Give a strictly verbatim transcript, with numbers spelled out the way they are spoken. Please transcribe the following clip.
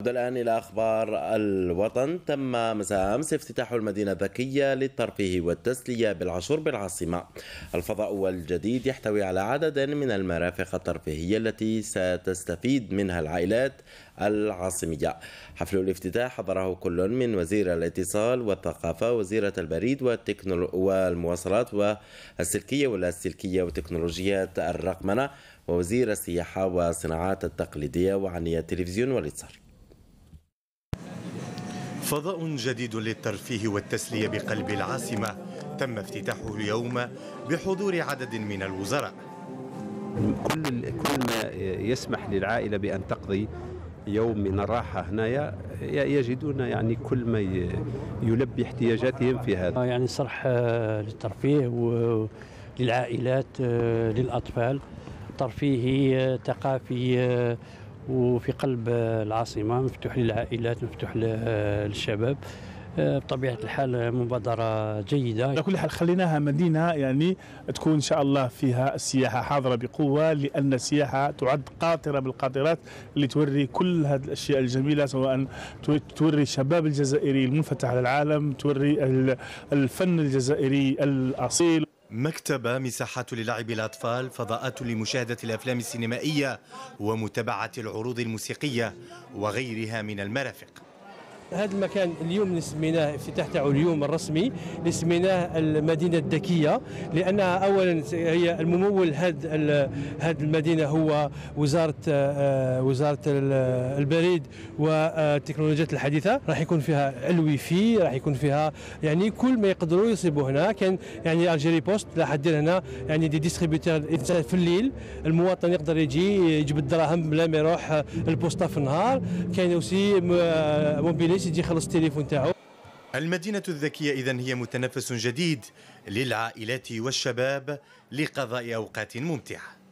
الآن إلى أخبار الوطن. تم مساء أمس افتتاح المدينة الذكية للترفيه والتسلية بالعاشور بالعاصمة. الفضاء الجديد يحتوي على عدد من المرافق الترفيهية التي ستستفيد منها العائلات العاصمية. حفل الافتتاح حضره كل من وزير الاتصال والثقافة، وزيرة البريد والتكنولو... والمواصلات والسلكية واللاسلكية وتكنولوجيات الرقمنة، ووزير السياحة والصناعات التقليدية وعني التلفزيون والاتصال. فضاء جديد للترفيه والتسلية بقلب العاصمة تم افتتاحه اليوم بحضور عدد من الوزراء. كل كل ما يسمح للعائلة بأن تقضي يوم من الراحة هنايا يجدون يعني كل ما يلبي احتياجاتهم في هذا. يعني صرح للترفيه وللعائلات للأطفال، ترفيهي ثقافي وفي قلب العاصمة، مفتوح للعائلات مفتوح للشباب. بطبيعة الحال مبادرة جيدة. على كل حال خليناها مدينة يعني تكون إن شاء الله فيها السياحة حاضرة بقوة، لأن السياحة تعد قاطرة بالقاطرات اللي توري كل هذه الأشياء الجميلة، سواء توري الشباب الجزائري المنفتح على العالم، توري الفن الجزائري الأصيل. مكتبة، مساحات للعب الأطفال، فضاءات لمشاهدة الأفلام السينمائية ومتابعة العروض الموسيقية وغيرها من المرافق. هذا المكان اليوم اللي سميناه افتتاح تاعو اليوم الرسمي اللي سميناه المدينه الذكيه، لانها اولا هي الممول هذه هذه المدينه هو وزاره وزاره البريد والتكنولوجيات الحديثه. راح يكون فيها الوي في، راح يكون فيها يعني كل ما يقدروا يصيبوا هنا. كان يعني الجيري بوست راح دير هنا يعني دي ديستريبيوتور في الليل، المواطن يقدر يجي يجيب الدراهم بلا ما يروح البوسطه في النهار. كاين اوسي موبيلي يجي يخلص التليفون تاعو. المدينة الذكية إذن هي متنفس جديد للعائلات والشباب لقضاء أوقات ممتعة.